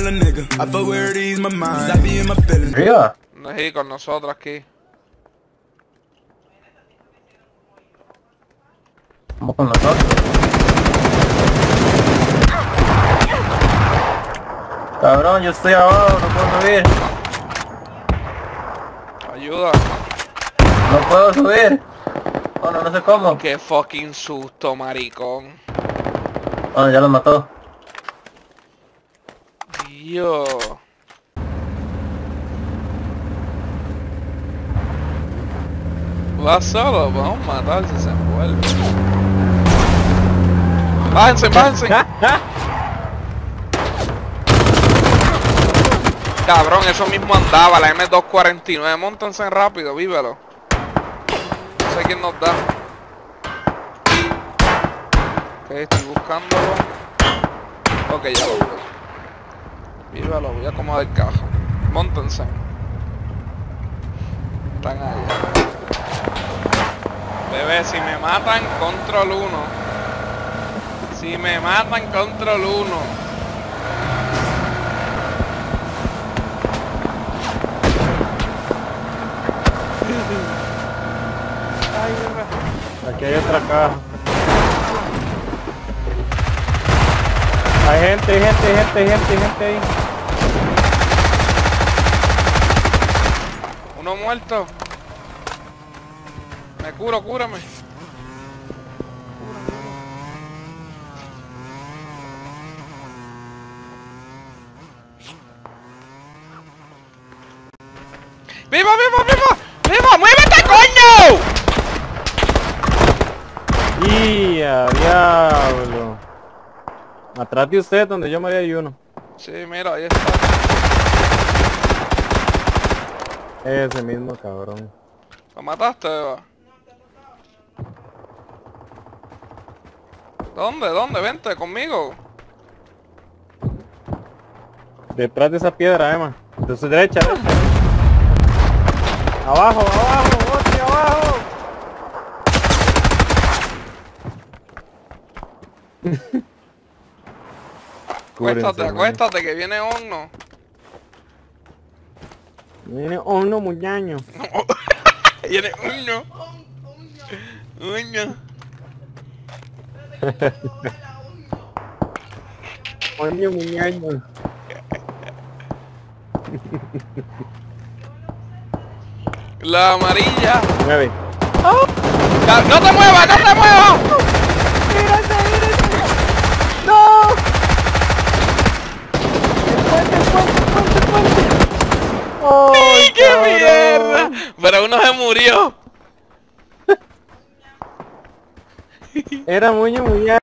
a nigga. I fuck where it ease my mind. I be in my feelings. Arriba. Sí, con nosotros aquí. Vamos con nosotros. Cabrón, yo estoy abajo, no puedo subir. Ayuda. No puedo subir. Oh, no sé cómo. Qué fucking susto, maricón. Oh, ya lo mató. Dios. Va solo, vamos a matar si se envuelve. Bájense, bájense. Cabrón, eso mismo andaba, la M249. Móntense rápido, vívelo. No sé quién nos da. Ok, estoy buscándolo. Ok, ya lo veo. Vívelo, voy a acomodar el caja. Móntense. Están allá. Bebé, si me matan, control 1. Si me matan, control 1. Ay, bebé. Aquí hay otra caja. Hay gente ahí. Uno muerto. Me curo, cúrame. ¡Viva, viva, viva! ¡Viva! ¡Muévete, coño! ¡Ya, diablo! Atrás de usted, donde yo me había ido uno. Sí, mira, ahí está. Ese mismo cabrón. ¿Lo mataste, Eva? ¿Dónde? ¿Dónde? Vente conmigo. Detrás de esa piedra, Emma. De su derecha, Abajo, Oti, abajo. Acuéstate, acuéstate, que viene horno. Viene horno, muñaño. Viene horno. Horno. Horno, muñaño. La amarilla. 9. ¡No te muevas! ¡No te muevas! ¡Mírate! ¡No! ¡El puente! ¡Ay, ¡Qué mierda! Pero uno se murió. Era muño, muñaño.